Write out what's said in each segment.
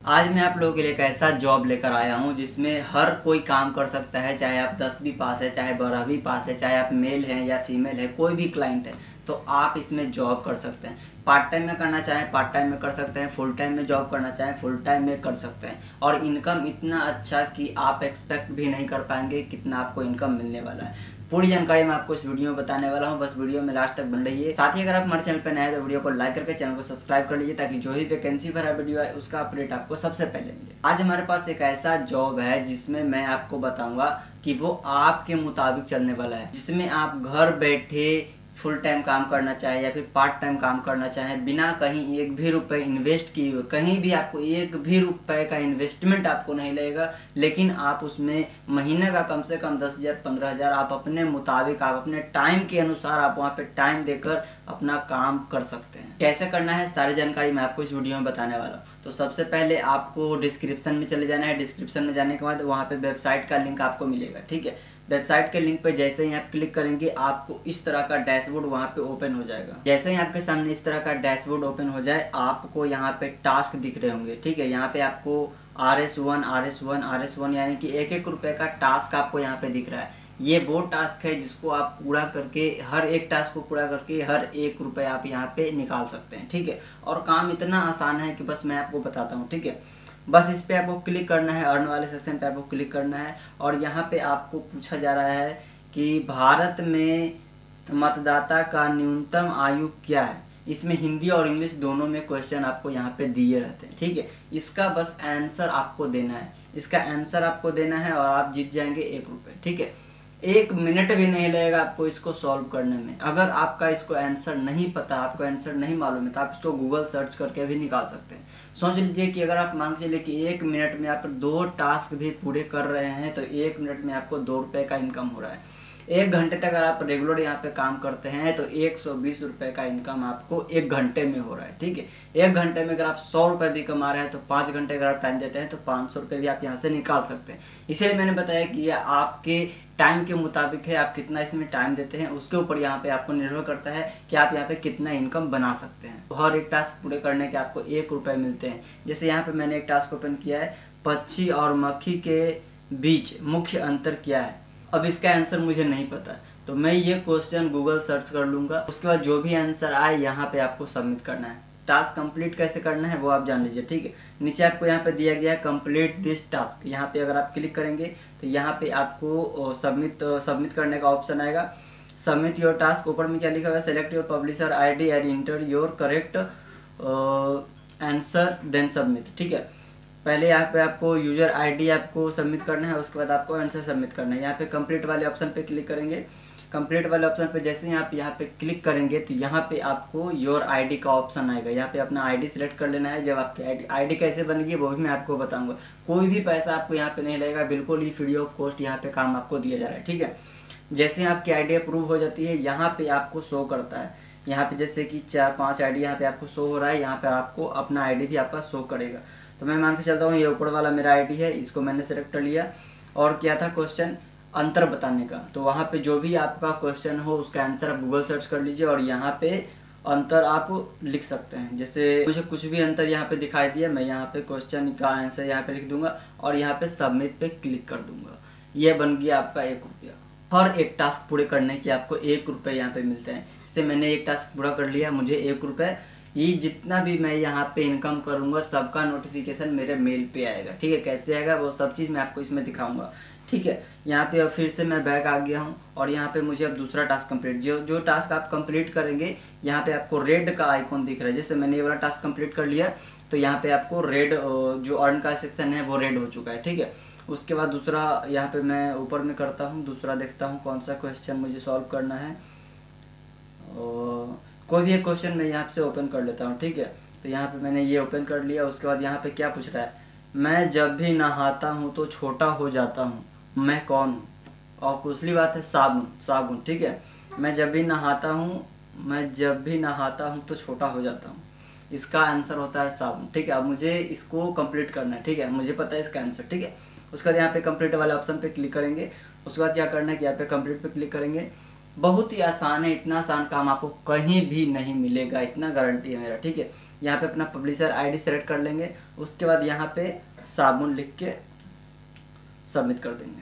आज मैं आप लोगों के लिए एक ऐसा जॉब लेकर आया हूं जिसमें हर कोई काम कर सकता है। चाहे आप 10वीं पास है, चाहे 12वीं पास है, चाहे आप मेल हैं या फीमेल है, कोई भी क्लाइंट है तो आप इसमें जॉब कर सकते हैं। पार्ट टाइम में करना चाहें पार्ट टाइम में कर सकते हैं, फुल टाइम में जॉब करना चाहें फुल टाइम में कर सकते हैं। और इनकम इतना अच्छा कि आप एक्सपेक्ट भी नहीं कर पाएंगे कितना आपको इनकम मिलने वाला है। पूरी जानकारी मैं आपको इस वीडियो में बताने वाला हूं, बस वीडियो में लास्ट तक बन रही है। साथ ही अगर आप हमारे चैनल पर नए हैं तो वीडियो को लाइक करके चैनल को सब्सक्राइब कर लीजिए ताकि जो ही वैकेंसी भरा वीडियो है उसका अपडेट आपको सबसे पहले मिले। आज हमारे पास एक ऐसा जॉब है जिसमें मैं आपको बताऊंगा कि वो आपके मुताबिक चलने वाला है, जिसमें आप घर बैठे फुल टाइम काम करना चाहे या फिर पार्ट टाइम काम करना चाहे, बिना कहीं एक भी रुपए इन्वेस्ट किए हुए, कहीं भी आपको एक भी रुपए का इन्वेस्टमेंट आपको नहीं लगेगा, लेकिन आप उसमें महीने का कम से कम 10,000 15,000 आप अपने मुताबिक, आप अपने टाइम के अनुसार आप वहाँ पे टाइम देकर अपना काम कर सकते हैं। कैसे करना है सारी जानकारी मैं आपको इस वीडियो में बताने वाला हूँ। तो सबसे पहले आपको डिस्क्रिप्शन में चले जाना है। डिस्क्रिप्शन में जाने के बाद वहाँ पे वेबसाइट का लिंक आपको मिलेगा, ठीक है। वेबसाइट के लिंक पे जैसे ही आप क्लिक करेंगे आपको इस तरह का डैशबोर्ड वहाँ पे ओपन हो जाएगा। जैसे ही आपके सामने इस तरह का डैशबोर्ड ओपन हो जाए आपको यहाँ पे टास्क दिख रहे होंगे, ठीक है। यहाँ पे आपको RS1 यानी कि एक एक रुपए का टास्क आपको यहाँ पे दिख रहा है। ये वो टास्क है जिसको आप पूरा करके, हर एक टास्क को पूरा करके हर एक रुपए आप यहाँ पे निकाल सकते हैं, ठीक है। और काम इतना आसान है कि बस मैं आपको बताता हूँ, ठीक है। बस इस पे आपको क्लिक करना है, अर्न वाले सेक्शन पे आपको क्लिक करना है और यहाँ पे आपको पूछा जा रहा है कि भारत में मतदाता का न्यूनतम आयु क्या है। इसमें हिंदी और इंग्लिश दोनों में क्वेश्चन आपको यहाँ पे दिए रहते हैं, ठीक है। इसका बस आंसर आपको देना है, इसका आंसर आपको देना है और आप जीत जाएंगे 1 रुपये, ठीक है। 1 मिनट भी नहीं लगेगा आपको इसको सॉल्व करने में। अगर आपका इसको आंसर नहीं पता, आपको आंसर नहीं मालूम है तो आप इसको गूगल सर्च करके भी निकाल सकते हैं। सोच लीजिए कि अगर आप मान के चलिए कि 1 मिनट में आप 2 टास्क भी पूरे कर रहे हैं तो 1 मिनट में आपको 2 रुपये का इनकम हो रहा है। 1 घंटे तक अगर आप रेगुलर यहाँ पे काम करते हैं तो 120 रुपये का इनकम आपको 1 घंटे में हो रहा है, ठीक है। 1 घंटे में अगर आप 100 रुपये भी कमा रहे हैं तो 5 घंटे अगर आप टाइम देते हैं तो 500 रुपये भी आप यहाँ से निकाल सकते हैं। इसीलिए मैंने बताया कि ये आपके टाइम के मुताबिक है, आप कितना इसमें टाइम देते हैं उसके ऊपर यहाँ पे आपको निर्भर करता है कि आप यहाँ पे कितना इनकम बना सकते हैं। तो हर एक टास्क पूरे करने के आपको 1 रुपये मिलते हैं। जैसे यहाँ पे मैंने एक टास्क ओपन किया है, पक्षी और मक्खी के बीच मुख्य अंतर क्या है। अब इसका आंसर मुझे नहीं पता तो मैं ये क्वेश्चन गूगल सर्च कर लूंगा, उसके बाद जो भी आंसर आए यहाँ पे आपको सबमिट करना है। टास्क कंप्लीट कैसे करना है वो आप जान लीजिए, ठीक है। नीचे आपको यहाँ पे दिया गया है कंप्लीट दिस टास्क, यहाँ पे अगर आप क्लिक करेंगे तो यहाँ पे आपको सबमिट करने का ऑप्शन आएगा। सबमिट योर टास्क, ऊपर में क्या लिखा हुआ है, select your publisher ID and enter your correct answer then submit, ठीक है। पहले यहाँ पे आपको यूजर ID आपको सबमिट करना है, उसके बाद आपको आंसर सबमिट करना है। यहाँ पे कंप्लीट वाले ऑप्शन पे क्लिक करेंगे। कंप्लीट वाले ऑप्शन पे जैसे ही आप यहाँ पे क्लिक करेंगे तो यहाँ पे आपको योर ID का ऑप्शन आएगा। यहाँ पे अपना ID सिलेक्ट कर लेना है। जब आपकी ID कैसे बनेगी वो भी मैं आपको बताऊंगा। कोई भी पैसा आपको यहाँ पे नहीं लगेगा, बिल्कुल ही फ्री ऑफ कॉस्ट यहाँ पे काम आपको दिया जा रहा है, ठीक है। जैसे ही आपकी ID अप्रूव हो जाती है यहाँ पे आपको शो करता है, यहाँ पे जैसे कि 4-5 ID यहाँ पे आपको शो हो रहा है, यहाँ पे आपको अपना ID भी आपका शो करेगा। तो मैं मान के चलता हूँ ये ऊपर वाला मेरा ID है, इसको मैंने सेलेक्ट कर लिया। और क्या था क्वेश्चन, अंतर बताने का। तो वहाँ पे जो भी आपका क्वेश्चन हो उसका आंसर आप गूगल सर्च कर लीजिए और यहाँ पे अंतर आप लिख सकते हैं। जैसे मुझे कुछ भी अंतर यहाँ पे दिखाई दिया, मैं यहाँ पे क्वेश्चन का आंसर यहाँ पे लिख दूंगा और यहाँ पे सबमिट पे क्लिक कर दूंगा। ये बन गया आपका 1 रुपया। हर एक टास्क पूरे करने के आपको 1 रुपये यहाँ पे मिलते हैं। इससे मैंने एक टास्क पूरा कर लिया, मुझे 1 रुपये। ये जितना भी मैं यहाँ पे इनकम करूँगा सबका नोटिफिकेशन मेरे मेल पे आएगा, ठीक है। कैसे आएगा वो सब चीज़ मैं आपको इसमें दिखाऊंगा, ठीक है। यहाँ पे अब फिर से मैं बैक आ गया हूँ और यहाँ पे मुझे अब दूसरा टास्क कंप्लीट, जो टास्क आप कंप्लीट करेंगे यहाँ पे आपको रेड का आइकॉन दिख रहा है। जैसे मैंने ये वाला टास्क कंप्लीट कर लिया तो यहाँ पे आपको रेड, जो अर्न का सेक्शन है वो रेड हो चुका है, ठीक है। उसके बाद दूसरा यहाँ पे मैं ऊपर में करता हूँ, दूसरा देखता हूँ कौन सा क्वेश्चन मुझे सॉल्व करना है। कोई भी एक क्वेश्चन मैं यहाँ से ओपन कर लेता हूँ, ठीक है। तो यहाँ पे मैंने ये ओपन कर लिया। उसके बाद यहाँ पे क्या पूछ रहा है, मैं जब भी नहाता हूँ तो छोटा हो जाता हूँ, मैं कौन हूँ। और दूसरी बात है साबुन, ठीक है। मैं जब भी नहाता हूँ तो छोटा हो जाता हूँ, इसका आंसर होता है साबुन, ठीक है। अब मुझे इसको कंप्लीट करना है, ठीक है। मुझे पता है इसका आंसर, ठीक है। उसके बाद यहाँ पे कंप्लीट वाले ऑप्शन पे क्लिक करेंगे। उसके बाद क्या करना है कि यहाँ पे कंप्लीट पे क्लिक करेंगे। बहुत ही आसान है, इतना आसान काम आपको कहीं भी नहीं मिलेगा, इतना गारंटी है मेरा, ठीक है। यहाँ पे अपना पब्लिशर आईडी सेलेक्ट कर लेंगे। उसके बाद यहाँ पे साबुन लिख के सबमिट कर देंगे।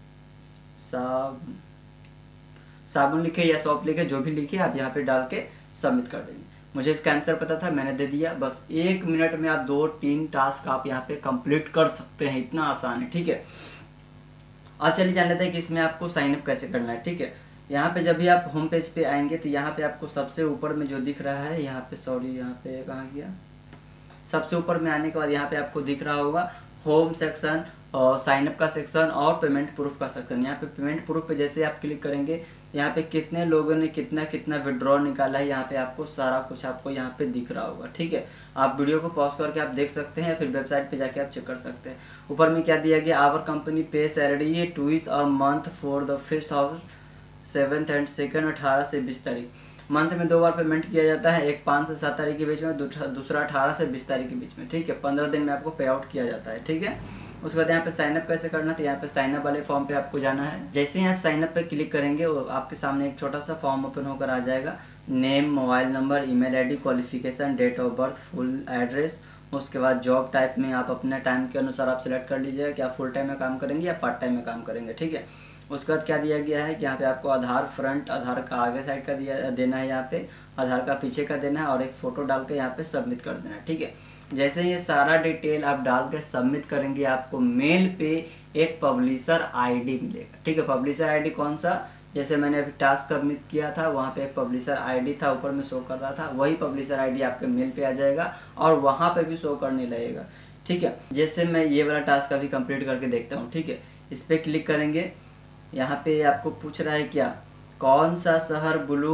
साबुन लिखे या सॉप लिखे, जो भी लिखे आप यहाँ पे डाल के सबमिट कर देंगे। मुझे इसका आंसर पता था, मैंने दे दिया। बस 1 मिनट में आप 2-3 टास्क आप यहाँ पे कंप्लीट कर सकते हैं, इतना आसान है। ठीक है, अब चलिए जान लेते हैं कि इसमें आपको साइन अप कैसे करना है। ठीक है, यहाँ पे जब भी आप होम पेज पे आएंगे तो यहाँ पे आपको सबसे ऊपर में जो दिख रहा है, यहाँ पे सॉरी यहाँ पे कहाँ गया, सबसे ऊपर में आने के बाद यहाँ पे आपको दिख रहा होगा होम सेक्शन और साइन अप का सेक्शन और पेमेंट प्रूफ का सेक्शन। यहाँ पे पेमेंट प्रूफ पे जैसे आप क्लिक करेंगे, यहाँ पे कितने लोगों ने कितना कितना विड्रॉ निकाला है, यहाँ पे आपको सारा कुछ आपको यहाँ पे दिख रहा होगा। ठीक है, आप वीडियो को पॉज करके आप देख सकते हैं, फिर वेबसाइट पे जाके आप चेक कर सकते हैं। ऊपर में क्या दिया गया, our company pay salary twice a month for the 5th और 7th एंड 2nd 18 से 20 तारीख। मंथ में 2 बार पेमेंट किया जाता है, एक 5 से 7 तारीख के बीच में, दूसरा 18 से 20 तारीख के बीच में। ठीक है, 15 दिन में आपको पे आउट किया जाता है। ठीक है, उसके बाद यहाँ पे साइन अप कैसे करना, तो यहाँ पे साइन अप वाले फॉर्म पे आपको जाना है। जैसे ही आप साइन अप पे क्लिक करेंगे, आपके सामने एक छोटा सा फॉर्म ओपन होकर आ जाएगा। Name, mobile number, email ID, qualification, date of birth, full address. उसके बाद जॉब टाइप में आप अपने टाइम के अनुसार आप सिलेक्ट कर लीजिएगा कि आप फुल टाइम में काम करेंगे या पार्ट टाइम में काम करेंगे। ठीक है, उसके बाद क्या दिया गया है कि यहाँ पे आपको आधार फ्रंट, आधार का आगे साइड का देना है, यहाँ पे आधार का पीछे का देना है और एक फोटो डाल के यहाँ पे सबमिट कर देना है। ठीक है, जैसे ये सारा डिटेल आप डाल के सबमिट करेंगे, आपको मेल पे एक पब्लिशर आईडी मिलेगा। ठीक है, पब्लिशर आईडी कौन सा, जैसे मैंने अभी टास्क सबमिट किया था वहाँ पे एक पब्लिशर आईडी था, ऊपर में शो कर रहा था, वही पब्लिशर आईडी आपके मेल पे आ जाएगा और वहाँ पे भी शो करने लगेगा। ठीक है, जैसे मैं ये वाला टास्क अभी कंप्लीट करके देखता हूँ। ठीक है, इस पर क्लिक करेंगे, यहाँ पे आपको पूछ रहा है क्या, कौन सा शहर ब्लू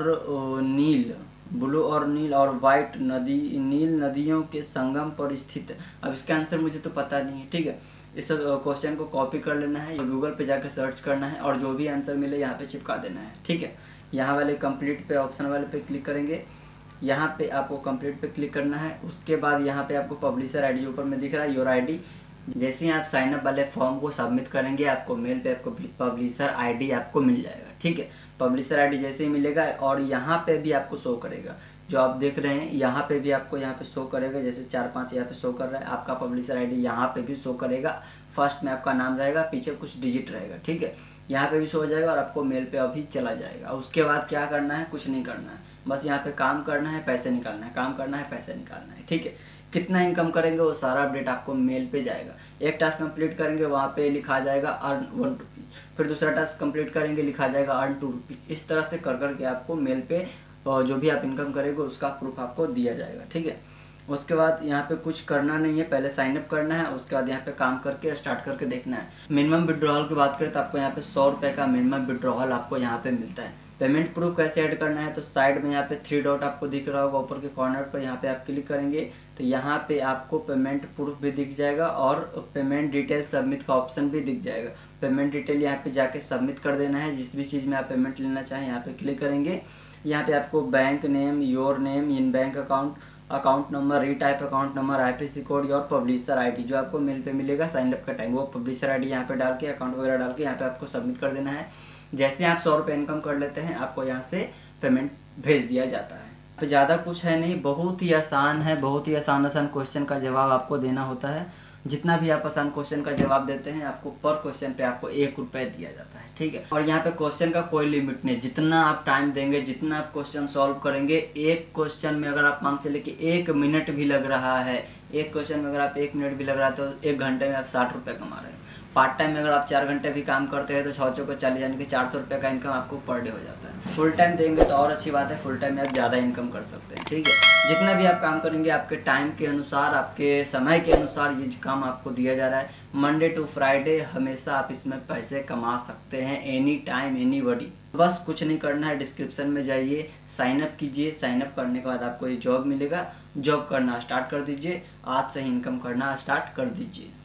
और नील और वाइट नील नदियों के संगम पर स्थित है। अब इसका आंसर मुझे तो पता नहीं है। ठीक है, इस क्वेश्चन को कॉपी कर लेना है या गूगल पे जाकर सर्च करना है और जो भी आंसर मिले यहाँ पे चिपका देना है। ठीक है, यहाँ वाले कंप्लीट पे ऑप्शन वाले पे क्लिक करेंगे, यहाँ पे आपको कंप्लीट पे क्लिक करना है। उसके बाद यहाँ पे आपको पब्लिशर आईडी ऊपर में दिख रहा है, योर आईडी। जैसे ही आप साइन अप वाले फॉर्म को सबमिट करेंगे, आपको मेल पे आपको पब्लिशर आईडी आपको मिल जाएगा। ठीक है, पब्लिशर आईडी जैसे ही मिलेगा और यहाँ पे भी आपको शो करेगा, जो आप देख रहे हैं यहाँ पे भी आपको यहाँ पे शो करेगा। जैसे 4-5 यहाँ पे शो कर रहा है, आपका पब्लिशर आईडी यहाँ पे भी शो करेगा। फर्स्ट में आपका नाम रहेगा, पीछे कुछ डिजिट रहेगा। ठीक है, यहाँ पे भी शो हो जाएगा और आपको मेल पे अभी चला जाएगा। उसके बाद क्या करना है, कुछ नहीं करना है, बस यहाँ पे काम करना है, पैसे निकालना है, काम करना है, पैसे निकालना है। ठीक है, कितना इनकम करेंगे वो सारा अपडेट आपको मेल पे जाएगा। एक टास्क कंप्लीट करेंगे, वहाँ पे लिखा जाएगा अर्न 1 रुपी, फिर दूसरा टास्क कंप्लीट करेंगे, लिखा जाएगा अर्न 2 रुपी। इस तरह से कर करके आपको मेल पे और जो भी आप इनकम करेंगे उसका प्रूफ आपको दिया जाएगा। ठीक है, उसके बाद यहाँ पे कुछ करना नहीं है, पहले साइन अप करना है, उसके बाद यहाँ पे काम करके स्टार्ट करके देखना है। मिनिमम विड्रॉल की बात करें तो आपको यहाँ पे 100 रुपये का मिनिमम विड्रॉल आपको यहाँ पे मिलता है। पेमेंट प्रूफ कैसे ऐड करना है, तो साइड में यहाँ पे 3 डॉट आपको दिख रहा होगा ऊपर के कॉर्नर पर, यहाँ पे आप क्लिक करेंगे तो यहाँ पे आपको पेमेंट प्रूफ भी दिख जाएगा और पेमेंट डिटेल सबमिट का ऑप्शन भी दिख जाएगा। पेमेंट डिटेल यहाँ पे जाके सबमिट कर देना है, जिस भी चीज़ में आप पेमेंट लेना चाहें यहाँ पे क्लिक करेंगे। यहाँ पे आपको bank name, your name, in bank account number, retype account number, IPC code, your publisher ID जो आपको मेल पे मिलेगा साइन अप का टाइम, वो पब्लिशर आईडी यहाँ पे डाल के अकाउंट वगैरह डाल के यहाँ पे आपको सबमिट कर देना है। जैसे आप 100 रुपये इनकम कर लेते हैं, आपको यहाँ से पेमेंट भेज दिया जाता है। तो ज़्यादा कुछ है नहीं, बहुत ही आसान है, बहुत ही आसान क्वेश्चन का जवाब आपको देना होता है। जितना भी आप आसान क्वेश्चन का जवाब देते हैं, आपको पर क्वेश्चन पे आपको 1 रुपये दिया जाता है। ठीक है, और यहाँ पे क्वेश्चन का कोई लिमिट नहीं, जितना आप टाइम देंगे, जितना आप क्वेश्चन सॉल्व करेंगे, एक क्वेश्चन में अगर आप मान चले कि 1 मिनट भी लग रहा है, एक क्वेश्चन में अगर आप 1 मिनट भी लग रहा है तो 1 घंटे में आप 60 रुपये कमा रहे हैं। पार्ट टाइम में अगर आप 4 घंटे भी काम करते हैं तो 6 चौके 40 यानी कि 400 रुपये का इनकम आपको पर डे हो जाता है। फुल टाइम देंगे तो और अच्छी बात है, फुल टाइम में आप ज़्यादा इनकम कर सकते हैं। ठीक है, जितना भी आप काम करेंगे आपके टाइम के अनुसार, आपके समय के अनुसार ये काम आपको दिया जा रहा है। मंडे टू फ्राइडे हमेशा आप इसमें पैसे कमा सकते हैं, एनी टाइम एनीबॉडी। बस कुछ नहीं करना है, डिस्क्रिप्शन में जाइए, साइन अप कीजिए, साइन अप करने के बाद आपको ये जॉब मिलेगा, जॉब करना स्टार्ट कर दीजिए, आज से ही इनकम करना स्टार्ट कर दीजिए।